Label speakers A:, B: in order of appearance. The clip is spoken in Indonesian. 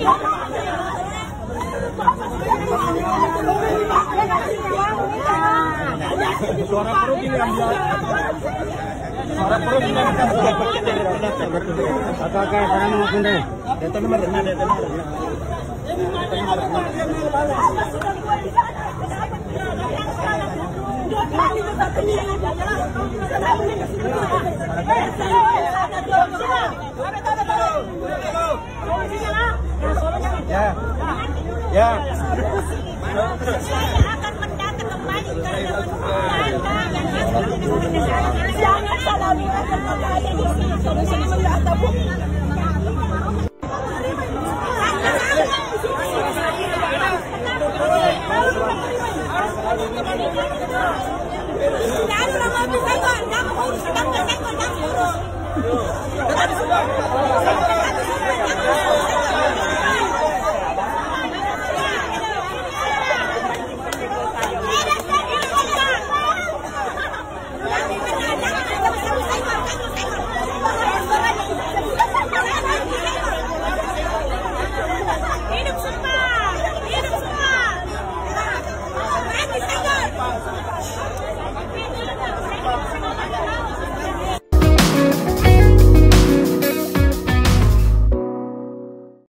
A: Suara perut ini yang suara perut ini yang kakak saya mau pindah. Itu nomor rendah, itu nomor rendah. Ya, ya.
B: Akan mendata kembali jangan salami kembali di sini solusi ataupun jangan